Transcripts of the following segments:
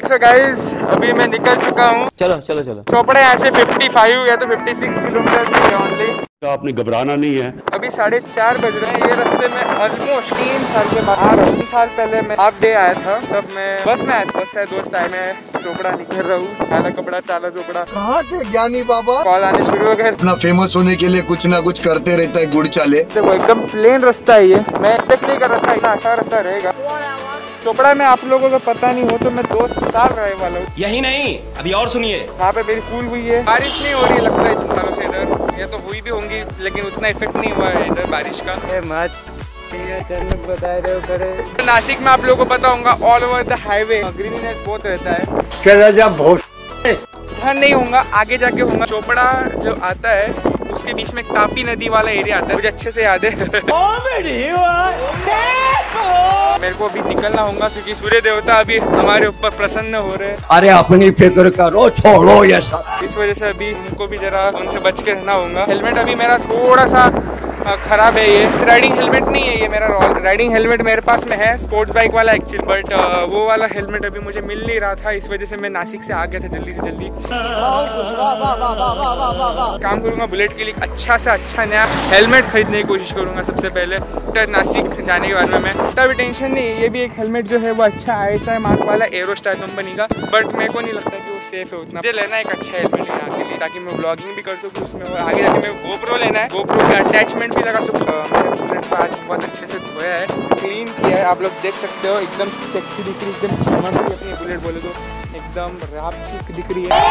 So guys अभी मैं निकल चुका हूँ। चलो चलो चलो। चोपड़ा यहाँ से 55 या तो 56 किलोमीटर से ओनली। तो आपने घबराना नहीं है। अभी 4:30 बज रहे हैं। ये रास्ते में ऑलमोस्ट 3 साल के बाद आ रहा हूँ। 3 साल पहले मैं हाफ डे आया था, तब मैं बस में आया था। बहुत सारे दोस्त आए, मैं चोपड़ा निकल रहा हूँ। काला कपड़ा चाला चोपड़ा। कहाँ थे ज्ञानी बाबा? कॉल आने शुरू हो गए। अपना फेमस होने के लिए कुछ ना कुछ करते रहता है गुड़ चाले। देखो एकदम प्लेन रास्ता है ये, मैं एक्सपेक्ट नहीं कर रहा था इतना अच्छा रास्ता रहेगा। चोपड़ा में आप लोगों को पता नहीं हो तो मैं 2 साल रहने वाला हूँ। यही नहीं, अभी और सुनिए। यहाँ पे मेरी स्कूल हुई है। बारिश नहीं हो रही लगता है इन सालों से इधर, ये तो हुई भी होंगी लेकिन उतना इफेक्ट नहीं हुआ है इधर बारिश का। बता रहे हो नासिक में आप लोगों को पता होगा all over the highway greenness बहुत रहता है। इधर नहीं होगा, आगे जाके होगा। चोपड़ा जो आता है उसके बीच में तापी नदी वाला एरिया आता है, मुझे अच्छे से याद है। मेरे को अभी निकलना होगा क्योंकि सूर्य देवता अभी हमारे ऊपर प्रसन्न हो रहे हैं। अरे अपनी फिक्र करो, छोड़ो ये सब। इस वजह से अभी उनको भी जरा उनसे बच के रहना होगा। हेलमेट अभी मेरा थोड़ा सा खराब है। ये राइडिंग हेलमेट नहीं है, ये मेरा राइडिंग हेलमेट मेरे पास में है, स्पोर्ट्स बाइक वाला एक्चुअली, बट वो वाला हेलमेट अभी मुझे मिल नहीं रहा था। इस वजह से मैं नासिक से आ गया था जल्दी से जल्दी। काम करूंगा बुलेट के लिए अच्छा सा अच्छा नया हेलमेट खरीदने की कोशिश करूंगा सबसे पहले। तो नासिक जाने के बाद में मैं तभी टेंशन नहीं है। ये भी एक हेलमेट जो है वो अच्छा ISI मार्क वाला एरो स्टार कंपनी का, बट मेरे को नहीं लगता कि वो सेफ है उतना। मुझे लेना एक अच्छा हेलमेट यहाँ के लिए ताकि मैं ब्लॉगिंग भी कर सकूँ उसमें, और आगे जाके मैं GoPro लेना है, GoPro का अटैचमेंट भी लगा सकूँ। बुलेट को आज बहुत अच्छे से धोया है, क्लीन किया है, आप लोग देख सकते हो। एकदम सेक्सी दिख रही है, एकदम चमक रही है अपनी बुलेट बोले तो, एकदम राप चिक दिख रही है।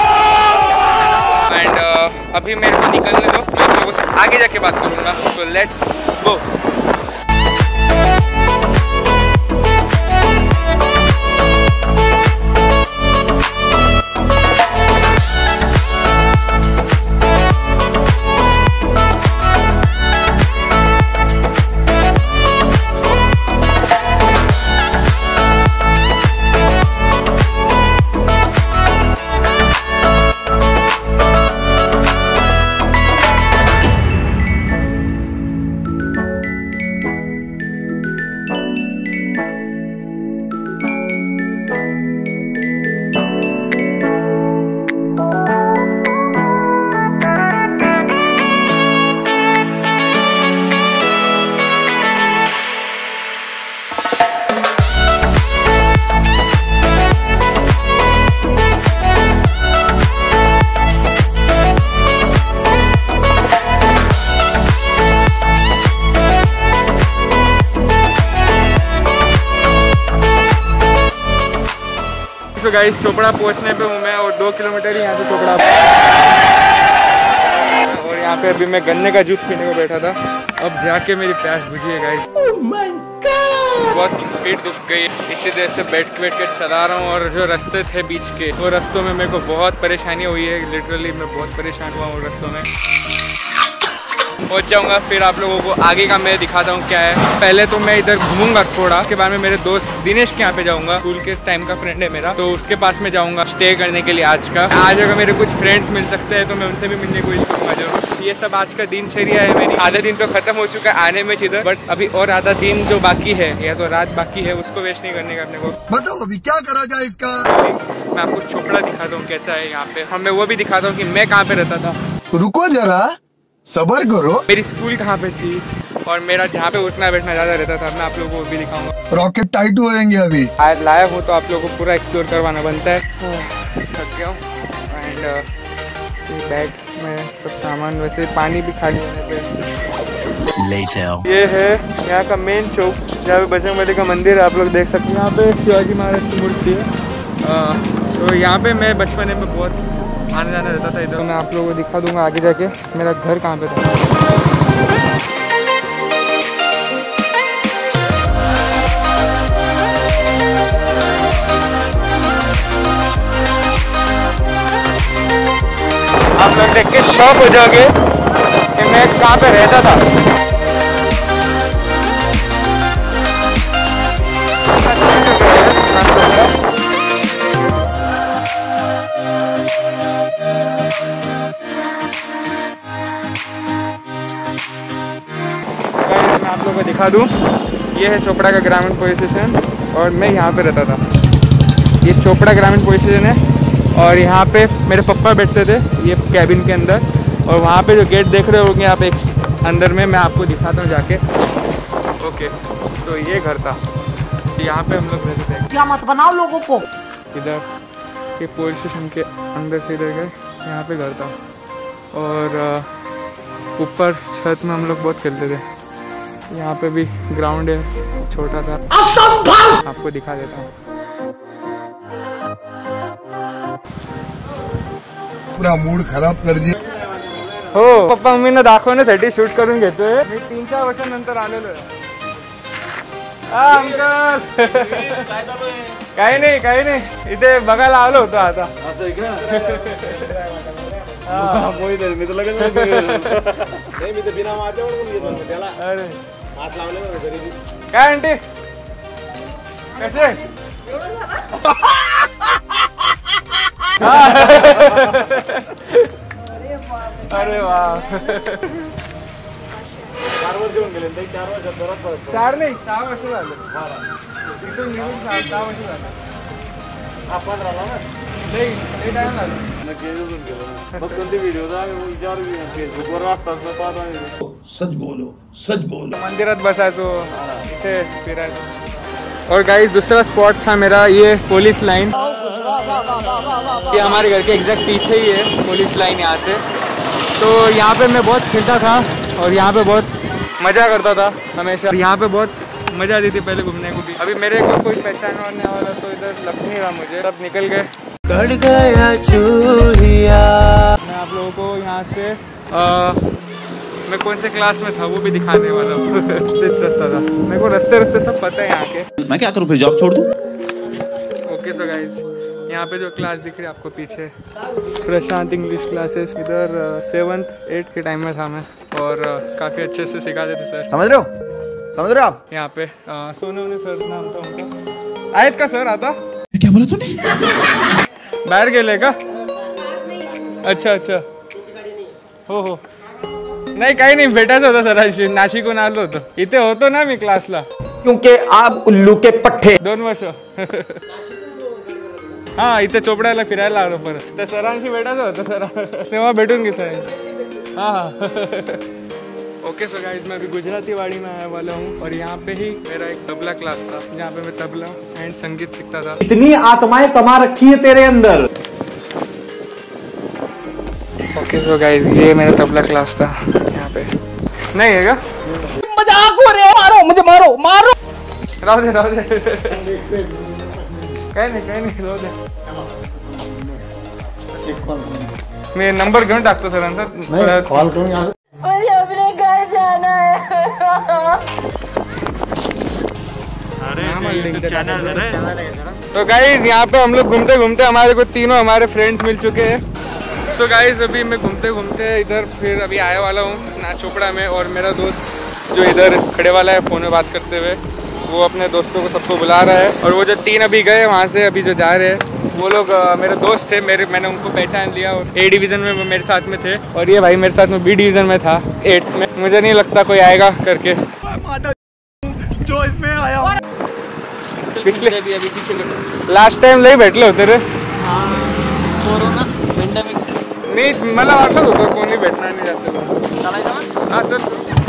एंड अभी मेरे को निकलने दो, मैं आप लोगों से आगे जाके बात करूँगा। तो लेट्स गो। तो गाइस चोपड़ा पहुंचने पे हूँ मैं, और 2 किलोमीटर ही यहाँ से चोपड़ा। और यहाँ पे अभी मैं गन्ने का जूस पीने को बैठा था, अब जाके मेरी प्यास बुझी है गाइस। बहुत पेट दुख गई, इतनी देर से बैठ के चला रहा हूँ, और जो रास्ते थे बीच के वो रास्तों में मेरे को बहुत परेशानी हुई है। लिटरली मैं बहुत परेशान हुआ हूँ रास्तों में। पहुंच जाऊंगा, फिर आप लोगों को आगे का मैं दिखाता हूँ क्या है। पहले तो मैं इधर घूमूंगा थोड़ा, के बाद में मेरे दोस्त दिनेश के यहाँ पे जाऊंगा, स्कूल के टाइम का फ्रेंड है मेरा, तो उसके पास में जाऊंगा स्टे करने के लिए आज का। आज अगर मेरे कुछ फ्रेंड्स मिल सकते हैं तो मैं उनसे भी मिलने की कोशिश करूंगा जरूर। ये सब आज का दिनचर्या है मेरी। आधा दिन तो खत्म हो चुका है आने में इधर, बट अभी और आधा दिन जो बाकी है या तो रात बाकी है, उसको वेस्ट नहीं करने का अपने को। बताओ अभी क्या करा जाए इसका। मैं आपको चोपड़ा दिखाता हूँ कैसा है यहाँ पे। मैं वो भी दिखाता हूँ कि मैं कहाँ पे रहता था। रुको जरा, सबर करो। मेरी स्कूल कहाँ पे थी और मेरा जहाँ पे उठना बैठना ज्यादा रहता था, मैं आप लोगों को भी दिखाऊंगा। रॉकेट टाइट हो जाएंगे अभी। आज लाया हूँ तो आप लोगों को पूरा एक्सप्लोर करवाना बनता है। थक गया हूँ। एंड बैग में सब सामान, वैसे पानी भी खाली होने पे। ये है यहाँ का मेन चौक जहाँ पे बजरंगबली का मंदिर है, आप लोग देख सकते हैं। यहाँ पे शिवाजी महाराज की मूर्ति है। तो यहाँ पे मैं बचपन में बहुत आने जाना रहता था इधर। तो मैं आप लोगों को दिखा दूंगा आगे जाके मेरा घर कहाँ पे था। आप लोग देख के शॉक हो जाओगे कि मैं कहाँ पे रहता था। मैं आप लोगों को दिखा दूं, ये है चोपड़ा का ग्रामीण पुलिस स्टेशन और मैं यहाँ पे रहता था। ये चोपड़ा ग्रामीण पुलिस स्टेशन है और यहाँ पे मेरे पापा बैठते थे ये कैबिन के अंदर। और वहाँ पे जो गेट देख रहे होंगे आप एक अंदर में, मैं आपको दिखाता हूँ जाके। ओके सो ये घर था, यहाँ पे हम लोग रहते थे। क्या मत बनाओ लोगों को। इधर ये पुलिस स्टेशन के अंदर से इधर गए, यहाँ पे घर था। और ऊपर छत में हम लोग बहुत खेलते थे। यहाँ पे भी ग्राउंड है छोटा सा, आपको दिखा देता हूँ। पूरा मूड खराब कर दिया। हो पप्पा मम्मी ने दाखवण्यासाठी शूट करून घेतोय मी 3-4 वर्षांनंतर आलेलो आहे। अंकल काही नाही इथे बघायला आलो होतो आता। मी तर लगेच नाही, मी तर बिना माझ्यावर घेतो त्याला अरे हात लावले घरी। काय आंटी कसे? अरे वाह 4 वर्ष होऊन गेले, 4 वर्षात परत परत 4 नाही 6 वर्ष झाले इथून निघून 6 वर्ष झाले। हा 15 ला ना नाही टाइम झालं नक्की येऊन गेलो। मग कोणते व्हिडिओ विचार फेसबुकवर असतात ना पाहता। सच बोलो मंदिरात बसायचो इथे फिरायचो। और गाइस दूसरा स्पॉट था मेरा ये पुलिस लाइन, ये हमारे घर के एग्जैक्ट पीछे ही है पुलिस लाइन यहाँ से। तो यहाँ पे मैं बहुत खेलता था और यहाँ पे बहुत मज़ा करता था हमेशा। यहाँ पे बहुत मज़ा आती थी पहले घूमने को भी। अभी मेरे को कोई पहचानने वाला तो इधर लग नहीं रहा मुझे, सब निकल गए। मैं आप लोगों को यहाँ से मैं कौन से क्लास में था वो भी दिखाने वाला हूँ। रास्ता था मेरे को, रास्ते सब पता है यहाँ के। मैं क्या करूँ फिर, जॉब छोड़ दूँ? ओके सो गाइज यहाँ पे जो क्लास दिख रही है आपको पीछे, प्रशांत इंग्लिश क्लासेस, इधर 7th 8th के टाइम में था मैं और काफ़ी अच्छे से सिखाते थे सर। समझ रहे हो आप? यहाँ पे सोनू सर नाम था उनका। आयत का सर आता क्या बोला तूने? बाहेर गेले का? अच्छा हो नाही काही नाही, भेटायचं होतं सरांशी, नाशिकहून आलो होतो। इथे होतो ना मी क्लासला, क्योंकि आप उल्लू के पट्टे। 2 वर्ष हा इथे चोपड्याला फिरायला आलो परत, त्या सरांशी भेटायचं होतं सर, तेव्हा भेटून घे सर। हाँ ओके सो गाइस मैं अभी गुजराती वाड़ी में आने वाला हूँ और यहाँ पे ही मेरा एक तबला क्लास था जहाँ पे मैं तबला एंड संगीत सीखता था। इतनी आत्माएं समा रखी है तेरे अंदर। ओके सो गाइस ये मेरा तबला क्लास था यहाँ पे। नहीं है क्या? मजाक हो रहा है, मारो मुझे, मारो राव दे काही नाही राव दे। मी नंबर घेऊन टाकतो सरांचा, कॉल करूँ यहाँ से। मुझे अपने घर जाना है। तो गाइज यहाँ पे हम लोग घूमते घूमते हमारे को तीनों हमारे फ्रेंड्स मिल चुके हैं। सो गाइज अभी मैं घूमते घूमते इधर फिर अभी आया वाला हूँ ना चोपड़ा में, और मेरा दोस्त जो इधर खड़े वाला है फ़ोन में बात करते हुए, वो अपने दोस्तों को सबको बुला रहा है। और वो जो 3 अभी गए वहाँ से, अभी जो जा रहे हैं वो लोग मेरे दोस्त थे, मैंने उनको पहचान लिया और A डिवीज़न में वो मेरे साथ में थे और ये भाई मेरे साथ में B डिवीज़न में था 8th में। मुझे नहीं लगता कोई आएगा करके, जो इसमें आया पिछले लास्ट टाइम लई भेटले होते रे। कोरोना पेंडेमिक नाही मला वाटत होतं कोणी भेटणार नाही जास्त। हां चल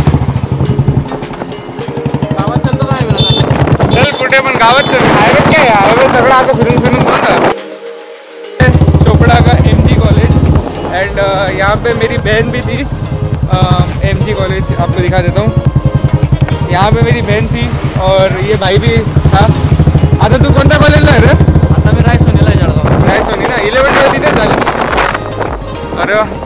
गावात चलतो काय वेळा चल कुठे पण गावात चल, हायवे काय हायवे सगळं आता फिरून बघा। चोपड़ा का MG कॉलेज एंड यहाँ पे मेरी बहन भी थी। MG कॉलेज आपको दिखा देता हूँ, यहाँ पे मेरी बहन थी और ये भाई भी था। आता तू कोणत्या कॉलेजला आहे रे? आता मी रायसोनीला जळगाव। रायसोनी ना, 11th तिथे झाली। अरे वाह।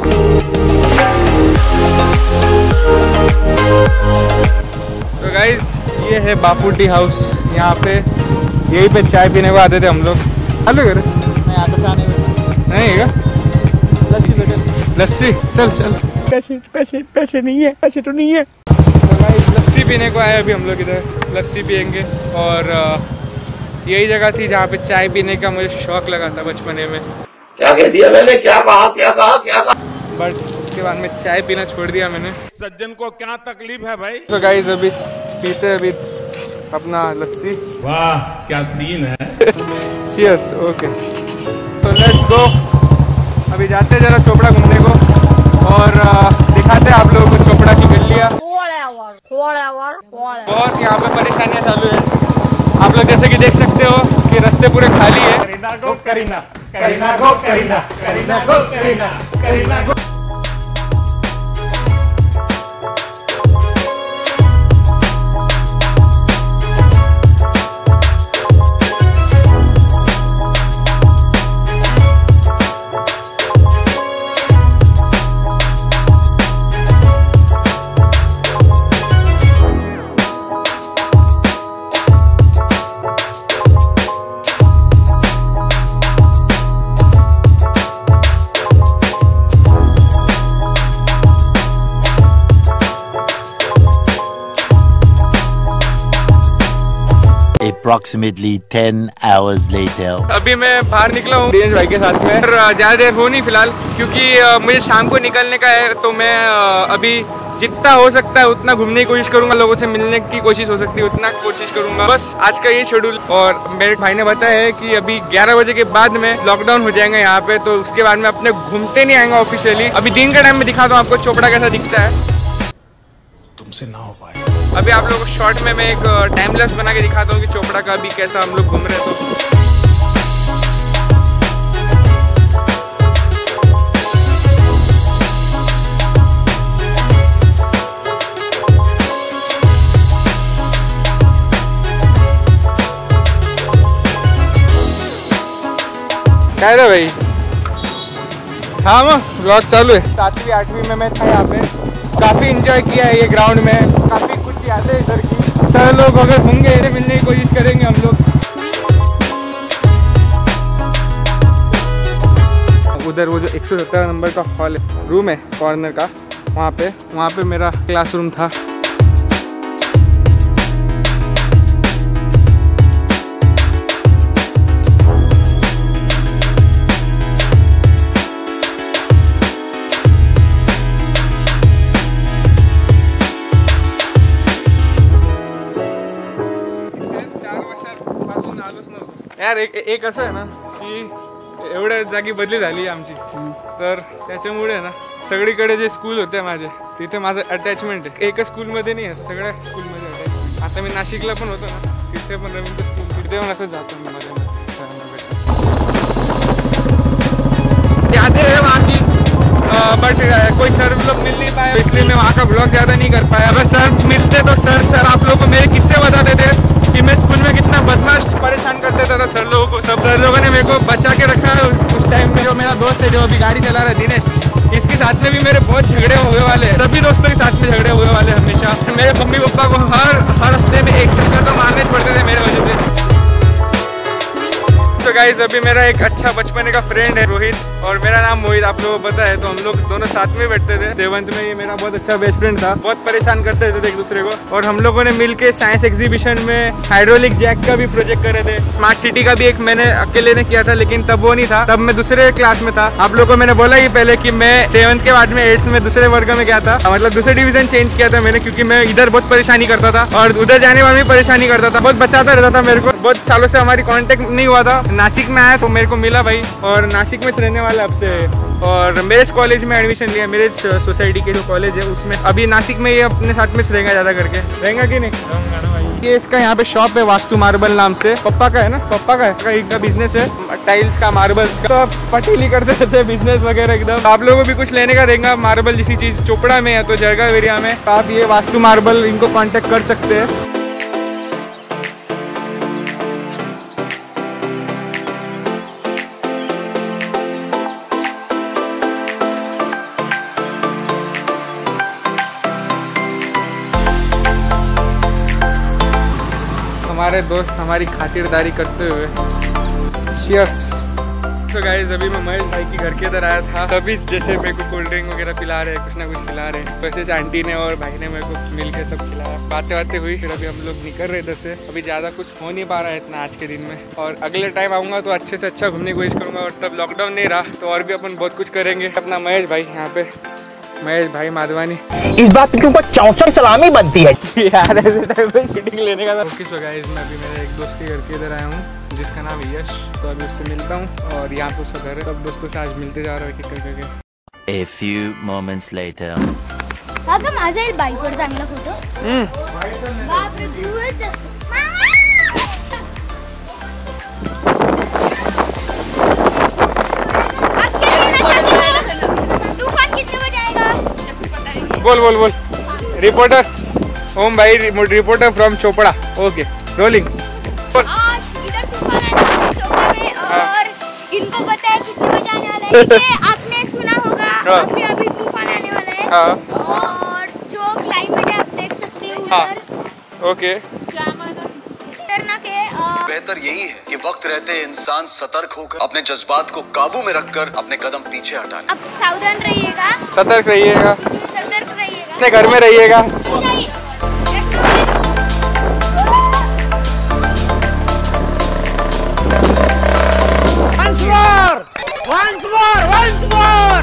तो गाइज ये है बापू टी हाउस, यहाँ पे यहीं पे चाय पीने को आते थे हम लोग। हेलो करे मैं आता से आने में नहीं है क्या? लस्सी बेटे लस्सी चल पैसे नहीं है, पैसे तो नहीं है। तो गाइस लस्सी पीने को आए अभी हम लोग इधर, लस्सी पियेंगे। और यही जगह थी जहाँ पे चाय पीने का मुझे शौक लगा था बचपने में। क्या कह दिया मैंने? क्या कहा? बट उसके बाद में चाय पीना छोड़ दिया मैंने। सज्जन को क्या तकलीफ है भाई? तो गाइस अभी पीते अभी अपना लस्सी। वाह क्या सीन है। Cheers, okay. तो लेट्स गो, अभी जाते हैं जरा चोपड़ा घूमने को और दिखाते हैं आप लोगों को चोपड़ा की गलियाँ। बहुत यहाँ पे परेशानियाँ चालू है, आप लोग जैसे कि देख सकते हो कि रास्ते पूरे खाली है। करीना गो करीना, करीना गो करीना, करीना गो करीना, करीना गो। Approximately 10 hours later. अभी मैं बाहर निकला हूँ दिनेश भाई के साथ में, ज़्यादा देर हो नहीं फिलहाल, क्योंकि मुझे शाम को निकलने का है। तो मैं अभी जितना हो सकता है उतना घूमने की कोशिश करूंगा, लोगों से मिलने की कोशिश हो सकती है उतना कोशिश करूंगा। बस आज का ये शेड्यूल। और मेरे भाई ने बताया है कि अभी 11 बजे के बाद में लॉकडाउन हो जाएगा यहाँ पे, तो उसके बाद में अपने घूमते नहीं आएंगे ऑफिशियली। अभी दिन के टाइम में दिखाता हूँ आपको चोपड़ा कैसा दिखता है। तुमसे ना हो पाए। अभी आप लोगों को शॉर्ट में मैं एक टाइम लैप्स बना के दिखाता हूँ कि चोपड़ा का अभी कैसा हम लोग घूम रहे हैं। तो क्या है भाई? हाँ व्लॉग चालू है। 7वीं 8वीं में मैं था यहाँ पे, काफ़ी इंजॉय किया है ये ग्राउंड में, काफ़ी कुछ यादें इधर की। सर लोग अगर होंगे इधर मिलने की कोशिश करेंगे हम लोग। उधर वो जो 117 नंबर का हॉल है, रूम है कॉर्नर का, वहाँ पे मेरा क्लासरूम था। यार एक असं आहे ना की एवढ्या जागी बदली झाली आहे आमची, तर त्याच्यामुळे ना सगळीकडे जे स्कूल होते माझे तिथे माझं अटॅचमेंट आहे। एका स्कूलमध्ये नाही, असं सगळ्या स्कूलमध्ये अटॅचमेंट। आता मी नाशिकला पण होतो ना, तिथे पण रवींद्र स्कूल, तिथे पण असं जातो मी माझ्या यादें है वहाँ की, बट कोई सर लोग मिल नहीं पाए, इसलिए मैं वहाँ का ब्लॉग ज़्यादा नहीं कर पाया। अगर सर मिलते तो सर आप लोगों को मेरे किस्से बताते थे कि मैं स्कूल में कितना बदमाश परेशान कर देता था सर लोगों को। सब सर लोगों ने मेरे को बचा के रखा है उस टाइम में। जो मेरा दोस्त है जो अभी गाड़ी चला रहा है दिनेश, इसके साथ में भी मेरे बहुत झगड़े हुए वाले हैं, सभी दोस्तों के साथ में झगड़े हुए वाले हमेशा। मेरे मम्मी पापा को हर हफ्ते में एक चक्कर तो मारने पड़ते थे मेरे वजह से। तो गाइस अभी मेरा एक अच्छा बचपन का फ्रेंड है रोहित, और मेरा नाम मोहित, आप लोगों को पता है। तो हम लोग दोनों साथ में बैठते थे 7th में। ये मेरा बहुत अच्छा बेस्ट फ्रेंड था, बहुत परेशान करते थे एक दूसरे को। और हम लोगों ने मिलके साइंस एग्जीबिशन में हाइड्रोलिक जैक का भी प्रोजेक्ट करे थे। स्मार्ट सिटी का भी एक मैंने अकेले ने किया था, लेकिन तब वो नहीं था, तब मैं दूसरे क्लास में था। आप लोगों को मैंने बोला ही पहले कि मैं 7th के बाद में 8th में दूसरे वर्ग में गया था, मतलब दूसरे डिवीजन चेंज किया था मैंने, क्योंकि मैं इधर बहुत परेशानी करता था और उधर जाने में भी परेशानी करता था, बहुत बचाता रहता था मेरे को। बहुत सालों से हमारी कॉन्टेक्ट नहीं हुआ था। नासिक में आया तो मेरे को मिला भाई, और नासिक में रहने वाला अब से। और मेरे कॉलेज में एडमिशन लिया, मेरे सोसाइटी के जो कॉलेज है उसमें। अभी नासिक में ये अपने साथ में रहेगा, ज़्यादा करके रहेगा कि नहीं रहूँगा ना भाई। ये इसका यहाँ पे शॉप है वास्तु मार्बल नाम से, पप्पा का है ना, पप्पा का है, इनका बिजनेस है टाइल्स का, मार्बल्स का। तो पटेली करते रहते हैं बिजनेस वगैरह एकदम। आप लोगों को भी कुछ लेने का रहेगा मार्बल जैसी चीज़ चोपड़ा में है तो जरगांव एरिया में, तो आप ये वास्तु मार्बल इनको कॉन्टेक्ट कर सकते हैं। हमारे दोस्त हमारी खातिरदारी करते हुए। Cheers। तो गाइस अभी मैं महेश भाई की घर के इधर आया था, तभी जैसे मेरे को कोल्ड ड्रिंक वगैरह पिला रहे, कुछ ना कुछ पिला रहे। वैसे आंटी ने और भाई ने मेरे को मिल के सब खिलाया, बातें हुई। फिर अभी हम लोग निकल रहे इधर से। अभी ज़्यादा कुछ हो नहीं पा रहा है इतना आज के दिन में, और अगले टाइम आऊँगा तो अच्छे से अच्छा घूमने की कोशिश करूँगा। और तब लॉकडाउन नहीं रहा तो और भी अपन बहुत कुछ करेंगे। अपना महेश भाई यहाँ पे महेश भाई माधवानी। इस बात के ऊपर चौचर सलामी बनती है यार ऐसे टाइम पे शूटिंग लेने का था। ओके सो गाइस, मैं अभी मेरे एक दोस्त के घर के इधर आया हूँ जिसका नाम है यश। तो अभी उससे मिलता हूँ और यहाँ पे उसका घर है। सब दोस्तों से आज मिलते जा रहा है करके। A few moments later. हा का माझा येईल बाईकवर चांगला फोटो। बापरे खूपच तूफान कितने बजे आएगा? बोल रिपोर्टर ओम भाई, reporter from Chopra. Okay rolling. आज इधर तूफान आने चोपड़ा में और इनको पता है कितने बजे आने वाला है। ये आपने सुना होगा अभी तूफान आने वाला है। और जो क्लाइमेट है आप देख सकते हो उधर। ओके बेहतर यही है कि वक्त रहते इंसान सतर्क होकर अपने जज्बात को काबू में रखकर अपने कदम पीछे हटा ले। अब सावधान रहिएगा, सतर्क रहिएगा, अपने घर में रहिएगा। once more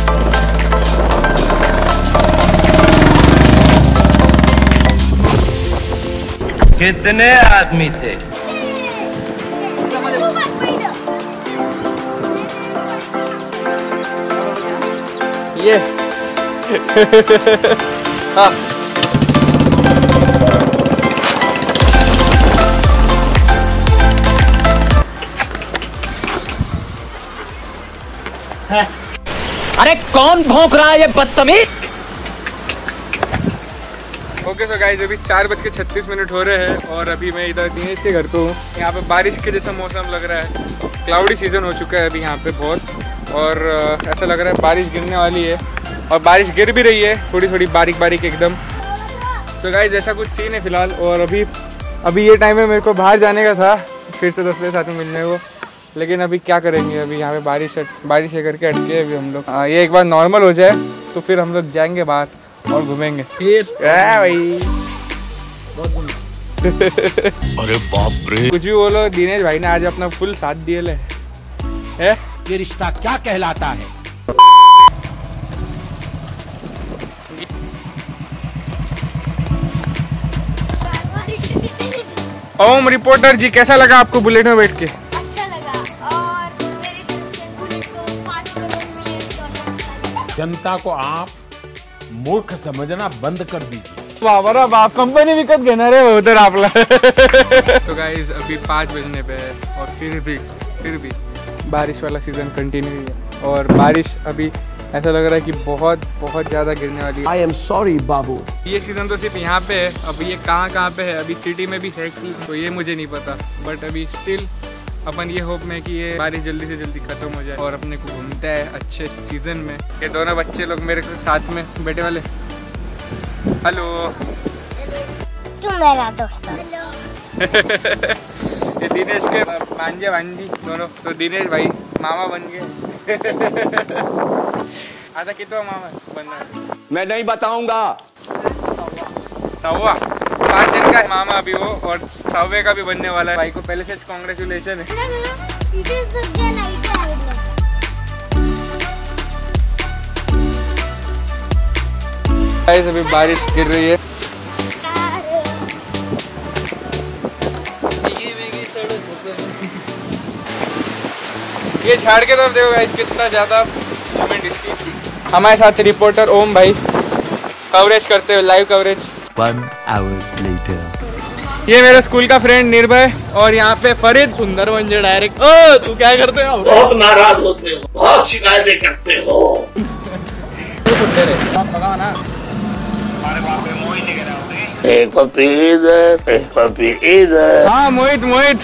कितने आदमी थे? ये हाँ अरे कौन भौंक रहा है ये बदतमीज? ओके सो गाइस, अभी 4:36 हो रहे हैं और अभी मैं इधर दिनेश के घर पे हूँ। यहाँ पे बारिश के जैसा मौसम लग रहा है। क्लाउडी सीजन हो चुका है अभी यहाँ पे बहुत, और ऐसा लग रहा है बारिश गिरने वाली है और बारिश गिर भी रही है थोड़ी थोड़ी बारीक बारीक एकदम। तो गाइस ऐसा कुछ सीन है फिलहाल। और अभी ये टाइम में मेरे को बाहर जाने का था फिर से दोस्तों के साथ में मिलने को, लेकिन अभी क्या करेंगे, अभी यहाँ पे बारिश है करके अटके अभी हम लोग। ये एक बार नॉर्मल हो जाए तो फिर हम लोग जाएंगे बाहर और घूमेंगे भाई। अरे बाप रे, कुछ भी बोलो, दिनेश भाई ने आज अपना फुल साथ दिए ले है। ये रिश्ता क्या कहलाता है? ओम रिपोर्टर जी, कैसा लगा आपको बुलेट में बैठ के? अच्छा लगा और मेरी तरफ से बुलेट को 5 करोड़ मिले। जनता को आप मूर्ख समझना बंद कर दीजिए। बाबा बाप कंपनी विकत घेणार रे उधर आपला। तो गाइस अभी 5 बजने पे है और फिर भी बारिश वाला सीजन कंटिन्यू है और बारिश अभी ऐसा लग रहा है कि बहुत ज़्यादा गिरने वाली है। आई एम सॉरी बाबू। ये सीज़न तो सिर्फ यहाँ पे है, अब ये कहाँ पे है, अभी सिटी में भी है कि तो ये मुझे नहीं पता, बट अभी स्टिल अपन ये होप में कि ये बारिश जल्दी से जल्दी ख़त्म हो जाए और अपने को घूमता है अच्छे सीज़न में। ये दोनों बच्चे लोग मेरे साथ में बैठे वाले। हेलो, तुम मेरा दोस्त। ये दिनेश के भांजी दोनों, तो दिनेश भाई मामा बन गए। आता कितना मामा बनना है? मैं नहीं बताऊंगा। 100 5 जन का मामा अभी वो, और 100 का भी बनने वाला है। भाई को पहले से कांग्रेचुलेशन है। अभी बारिश गिर रही है। ये झाड़ के तरफ देखो गाइस कितना ज्यादा मूवमेंट इसकी। हमारे साथ रिपोर्टर ओम भाई कवरेज करते हुए, लाइव कवरेज। 1 hour later. ये मेरे स्कूल का फ्रेंड निर्भय और यहाँ पे फरीद सुंदर मंजे डायरेक्ट। ओ तू क्या करते हो? बहुत नाराज होते हो, बहुत शिकायतें करते हो। एक पपी इधर, एक पपी इधर। हाँ मोहित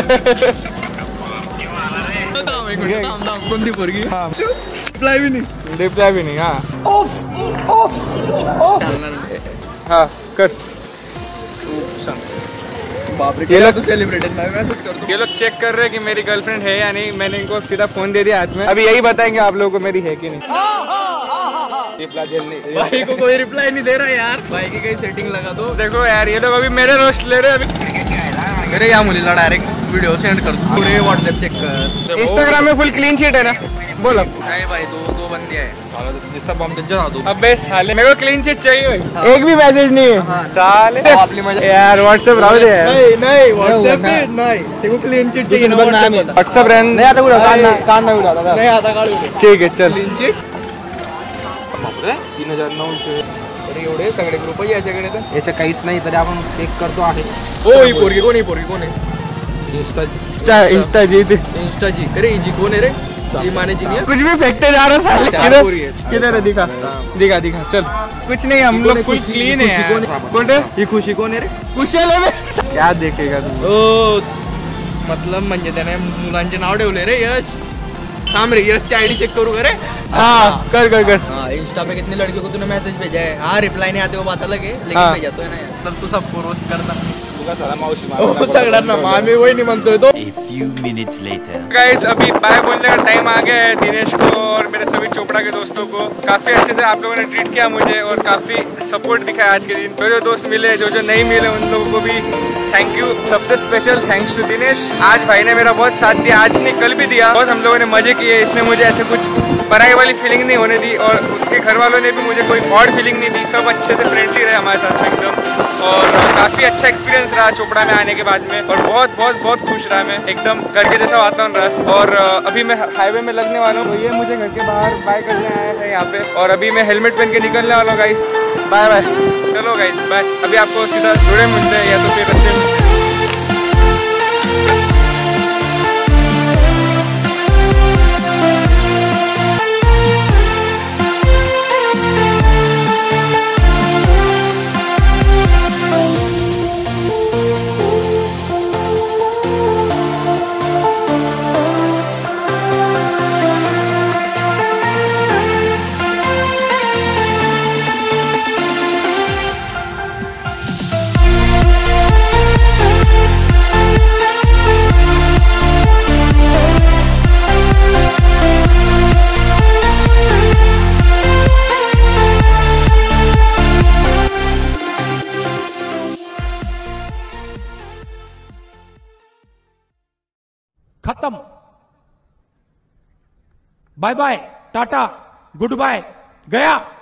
रिप्लाई भी नहीं। हाँ हाँ कर। ये लोग सेलिब्रेटेड मैं मैसेज कर दूं। ये लोग चेक कर रहे हैं कि मेरी गर्लफ्रेंड है या नहीं। मैंने इनको सीधा फोन दे दिया हाथ में, अभी यही बताएंगे आप लोगों को मेरी है कि नहीं। भाई को कोई रिप्लाई नहीं दे रहा यार। भाई की कहीं सेटिंग लगा दो। देखो यार ये लोग अभी मेरे रोस्ट ले रहे हैं अभी। मेरे यहाँ मुझे डायरेक्ट वीडियो सेंड कर दो। पूरे व्हाट्सएप चेक कर। इंस्टाग्राम में फुल क्लीन शीट है ना? बोलो। नहीं भाई, दो बंदियां है। जिसका बम जला दो। अबे साले मेरे को क्लीन चिट चाहिए भाई। एक भी मैसेज नहीं है साले यार। व्हाट्सएप राव दे यार। नहीं व्हाट्सएप पे नहीं, तेरे को क्लीन चिट चाहिए ना। व्हाट्सएप रहने नहीं आता उड़ा कान ना उड़ा दादा। नहीं आता काढू दे। ठीक है चल। क्लीन चिट 3900 अरे एवढे सगळे ग्रुप याच्याकडे तर याचं काहीच नाही तरी आपण चेक करतो आहे। ओ ही पोरगी कोण आहे? पोरगी कोण आहे? इंस्टा इंस्टा जी। अरे ही जी कोण आहे रे? जी माने जी नहीं है? कुछ भी फेंकते जा रहा साले। किधर है? दिखा दिखा चल। कुछ नहीं हम लोग फुल क्लीन है। कौन है ही? खुशी कोण आहे रे? कुशल है क्या देखेगा तू? ओ मतलब म्हणजे त्याने मुलांचे नाव ठेवले रे यश। थांब रे, यश ची आईडी चेक करू का रे? हाँ कर हाँ, इंस्टा पे कितने लड़कियों को तूने मैसेज भेजा है? हाँ रिप्लाई नहीं आते वो बात अलग है, लेकिन भेजा तो है ना यार। तब तू सबको रोस्ट करता सगळ्यांना मामी वहिनी म्हणतोय तो। A few minutes later. Guys अभी बाय बोलने का टाइम आ गया है दिनेश को और मेरे सभी चोपड़ा के दोस्तों को। काफी अच्छे से आप लोगों ने ट्रीट किया मुझे और काफी सपोर्ट दिखाया आज के दिन। जो दोस्त मिले जो नहीं मिले उन लोगों को भी थैंक यू। सबसे स्पेशल थैंक्स टू दिनेश। आज भाई ने मेरा बहुत साथ दिया, आज नहीं कल भी दिया। बहुत हम लोगों ने मजे किए। इसने मुझे ऐसे कुछ पराई वाली फीलिंग नहीं होने दी और उसके घर वालों ने भी मुझे कोई ऑड फीलिंग नहीं दी। सब अच्छे से फ्रेंडली रहे हमारे साथ एकदम और काफी अच्छा एक्सपीरियंस रहा चोपड़ा में आने के बाद में। और बहुत खुश रहा मैं, एकदम घर के जैसा वातावरण रहा। और अभी मैं हाईवे में लगने वाला हूँ। तो ये मुझे घर के बाहर बाय करने आया है यहाँ पे और अभी मैं हेलमेट पहन के निकलने वाला हूँ गाइस। Bye bye. चलो गाइस बाय। अभी आपको सीधा जुड़े मिलते हैं या तो फिर रस्ते में। खत्म। Bye bye tata good bye गया।